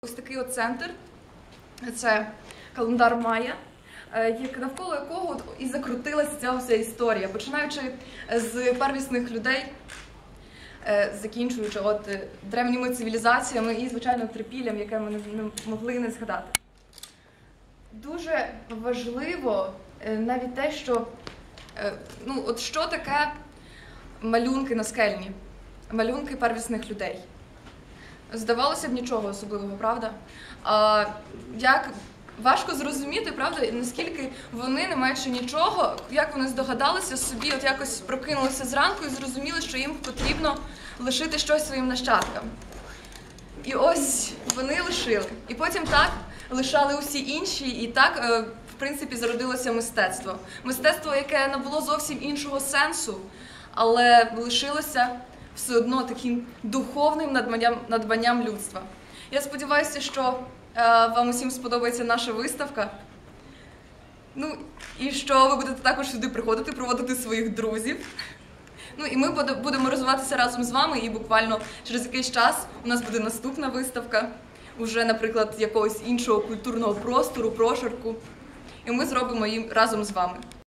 Ось такий от центр, це календар Майя, навколо якого і закрутилася ця вся історія, починаючи з первісних людей, закінчуючи древніми цивілізаціями і, звичайно, трипіллям, яке ми не могли не згадати. Дуже важливо навіть те, що, що таке малюнки наскельні, малюнки первісних людей. Здавалося б, нічого особливого, правда? Як важко зрозуміти, правда, наскільки вони, не маючи нічого, як вони здогадалися собі, якось прокинулися зранку і зрозуміли, що їм потрібно лишити щось своїм нащадкам. І ось вони лишили. І потім так лишали усі інші, і так, в принципі, зародилося мистецтво. Мистецтво, яке набуло зовсім іншого сенсу, але лишилося все одно таким духовним надбанням людства. Я сподіваюся, що вам усім сподобається наша виставка. І що ви будете також сюди приходити, проводити своїх друзів. І ми будемо розвиватися разом з вами, і буквально через якийсь час у нас буде наступна виставка, уже, наприклад, якогось іншого культурного простору, прошарку. І ми зробимо її разом з вами.